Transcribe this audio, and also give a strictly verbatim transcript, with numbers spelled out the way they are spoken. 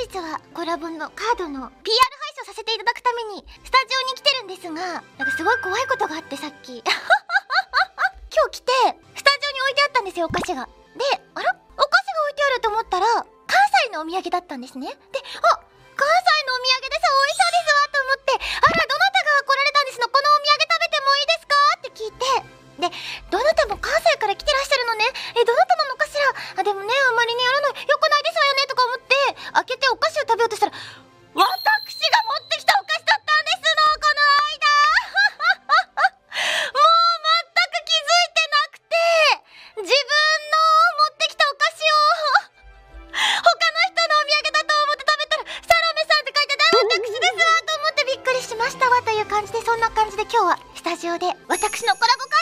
日はコラボのカードの ピーアール 配信をさせていただくためにスタジオに来てるんですが、なんかすごい怖いことがあってさっき今日来てスタジオに置いてあったんですよ、お菓子が。で、あら、お菓子が置いてあると思ったら関西のお土産だったんですね。で、あ、関西のお土産でさ、美味しそうですわと思って、あら、どなたが来られたんですの、このお土産食べてもいいですかって聞いて、で、どなたも関西から来てらっしゃるのね。え、どなたなのかしら。あ、でもね、あんまりね、やらない、よくないですわよねとか思って開けてお菓子を食べようとしたら、私が持ってきたお菓子だったんですの、この間もう全く気づいてなくて、自分の持ってきたお菓子を他の人のお土産だと思って食べたら、サロメさんって書いてあって、私ですわと思ってびっくりしましたわという感じで、そんな感じで今日はスタジオで私のコラボ